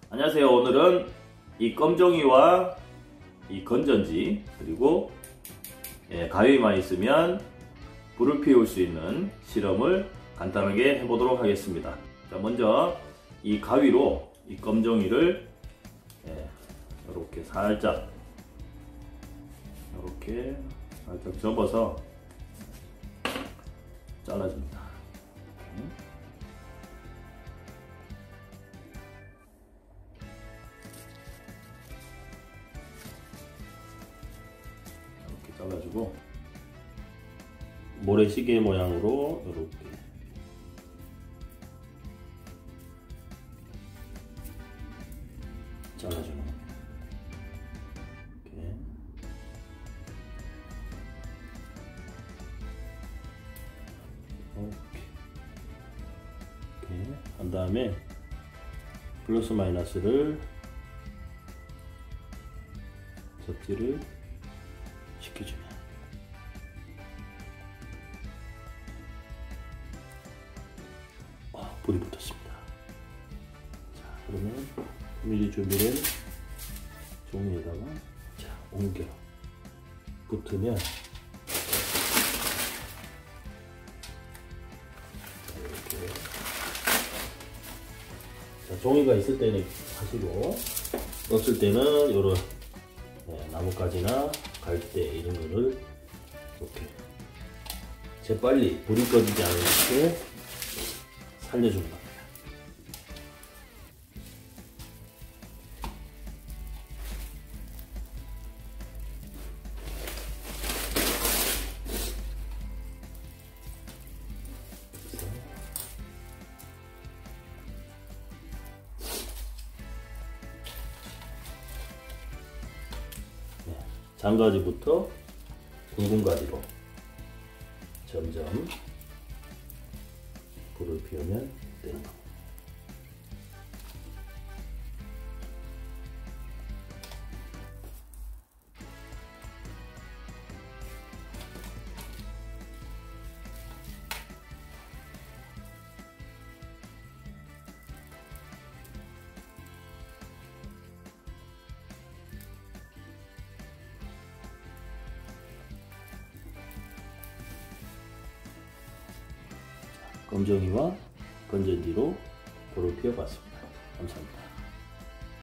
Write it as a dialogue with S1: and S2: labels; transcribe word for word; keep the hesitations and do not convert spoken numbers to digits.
S1: 안녕하세요. 오늘은 이 껌종이와 이 건전지 그리고 예, 가위만 있으면 불을 피울 수 있는 실험을 간단하게 해보도록 하겠습니다. 자, 먼저 이 가위로 이 껌종이를 예, 이렇게 살짝 이렇게 살짝 접어서 잘라줍니다. 이렇게 잘라주고 모래시계 모양으로 이렇게 잘라주는 겁니다. 이렇게. 이렇게. 이렇게 한 다음에 플러스 마이너스를 접지를 시켜주면 어, 불이 붙었습니다. 자, 그러면 미리 준비된 종이에다가 자, 옮겨 붙으면 이렇게 자, 종이가 있을 때는 하시고 없을 때는 요런 네, 나뭇가지나 갈대 이런 거를 이렇게 재빨리 불이 꺼지지 않게 살려주는 겁니다. 장가지부터 굵은 가지로 점점 불을 피우면 되는 겁니다. 껌종이와 건전지로 불을 피워봤습니다. 감사합니다.